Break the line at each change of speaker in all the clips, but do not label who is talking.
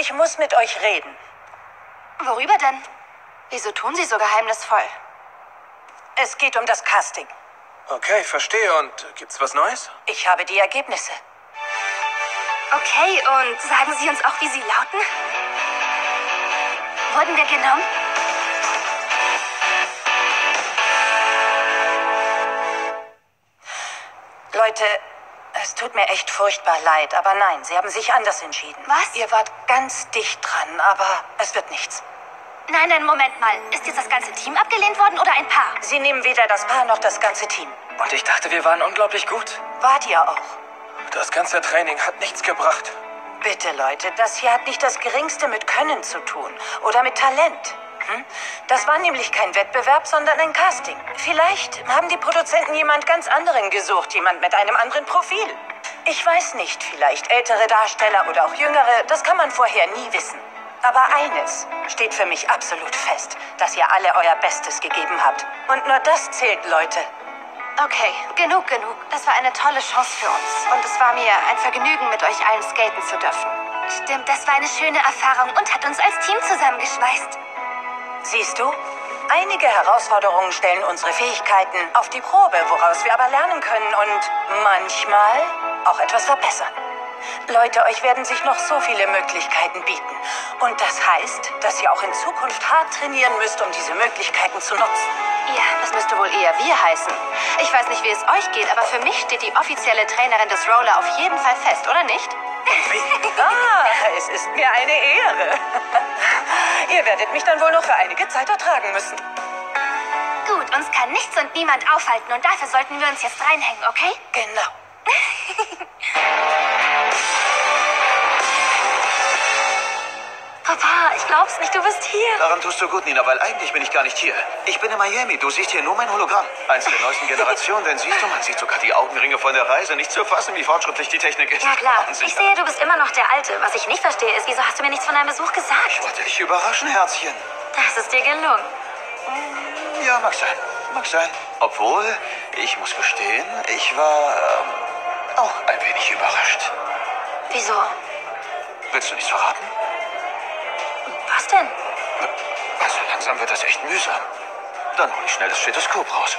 Ich muss mit euch reden.
Worüber denn? Wieso tun Sie so geheimnisvoll?
Es geht um das Casting.
Okay, verstehe. Und gibt's was Neues?
Ich habe die Ergebnisse.
Okay, und sagen Sie uns auch, wie sie lauten? Wurden wir genommen?
Leute, es tut mir echt furchtbar leid, aber nein, sie haben sich anders entschieden.
Was?
Ihr wart ganz dicht dran, aber es wird nichts.
Nein, Moment mal. Ist jetzt das ganze Team abgelehnt worden oder ein Paar?
Sie nehmen weder das Paar noch das ganze Team.
Und ich dachte, wir waren unglaublich gut.
Wart ihr auch?
Das ganze Training hat nichts gebracht.
Bitte, Leute, das hier hat nicht das Geringste mit Können zu tun. Oder mit Talent. Das war nämlich kein Wettbewerb, sondern ein Casting. Vielleicht haben die Produzenten jemand ganz anderen gesucht, jemand mit einem anderen Profil. Ich weiß nicht, vielleicht ältere Darsteller oder auch jüngere, das kann man vorher nie wissen. Aber eines steht für mich absolut fest, dass ihr alle euer Bestes gegeben habt. Und nur das zählt, Leute.
Okay, genug. Das war eine tolle Chance für uns. Und es war mir ein Vergnügen, mit euch allen skaten zu dürfen. Stimmt, das war eine schöne Erfahrung und hat uns als Team zusammengeschweißt.
Siehst du? Einige Herausforderungen stellen unsere Fähigkeiten auf die Probe, woraus wir aber lernen können und manchmal auch etwas verbessern. Leute, euch werden sich noch so viele Möglichkeiten bieten. Und das heißt, dass ihr auch in Zukunft hart trainieren müsst, um diese Möglichkeiten zu nutzen.
Ja, das müsste wohl eher wir heißen. Ich weiß nicht, wie es euch geht, aber für mich steht die offizielle Trainerin des Roller auf jeden Fall fest, oder nicht?
Es ist mir eine Ehre. Ihr werdet mich dann wohl noch für einige Zeit ertragen müssen.
Gut, uns kann nichts und niemand aufhalten und dafür sollten wir uns jetzt reinhängen, okay?
Genau.
Papa, ich glaub's nicht, du bist hier.
Daran tust du gut, Nina, weil eigentlich bin ich gar nicht hier. Ich bin in Miami. Du siehst hier nur mein Hologramm. Eins der neuesten Generationen, denn siehst du, man sieht sogar die Augenringe von der Reise. Nicht zu fassen, wie fortschrittlich die Technik ist.
Ja klar,
Wahnsinn.
ich sehe, du bist immer noch der Alte. Was ich nicht verstehe, ist, wieso hast du mir nichts von deinem Besuch gesagt?
Ich wollte dich überraschen, Herzchen.
Das ist dir gelungen.
Ja, mag sein. Mag sein. Obwohl, ich muss gestehen, ich war auch ein wenig überrascht.
Wieso?
Willst du nichts verraten?
Was denn?
Also langsam wird das echt mühsam. Dann hol ich schnell das Stethoskop raus.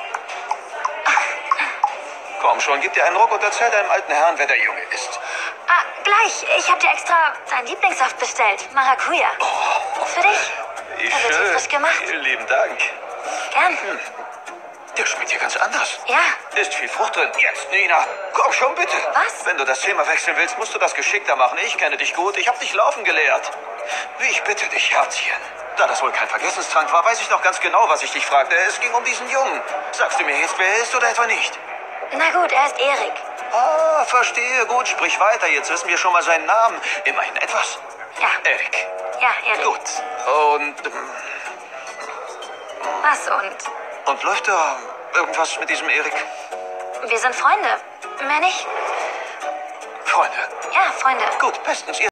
Komm schon, gib dir einen Ruck und erzähl deinem alten Herrn, wer der Junge ist.
Ah, gleich. Ich habe dir extra deinen Lieblingssaft bestellt. Maracuja. Für dich.
Wie
Er wird hier
schön.
frisch gemacht.
Vielen lieben Dank.
Gern.
Der schmeckt hier ganz anders.
Ja.
Ist viel Frucht drin. Jetzt, Nina. Komm schon, bitte.
Was?
Wenn du das Thema wechseln willst, musst du das geschickter machen. Ich kenne dich gut. Ich habe dich laufen gelehrt. Ich bitte dich, Herzchen. Da das wohl kein Vergessenstrank war, weiß ich noch ganz genau, was ich dich fragte. Es ging um diesen Jungen. Sagst du mir jetzt, wer er ist oder etwa nicht?
Na gut, er ist Erik.
Ah, verstehe. Gut, sprich weiter. Jetzt wissen wir schon mal seinen Namen. Immerhin etwas.
Ja.
Erik.
Ja, Erik.
Gut.
Was und?
Und läuft da irgendwas mit diesem Erik?
Wir sind Freunde. Mehr nicht?
Freunde.
Ja, Freunde.
Gut, bestens.